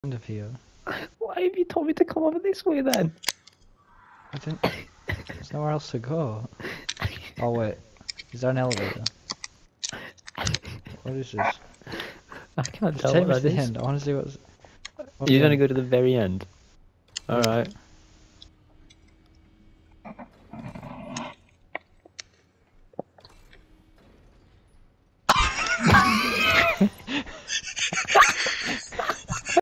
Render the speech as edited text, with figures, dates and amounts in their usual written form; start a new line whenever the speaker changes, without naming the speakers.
End of here.
Why have you told me to come over this way then?
I didn't. There's nowhere else to go. Oh wait, is there an elevator? What is this?
I can't
Just
tell
take
what
me to
that
the
is.
end. I want to see what's.
You're gonna go to the very end. Alright.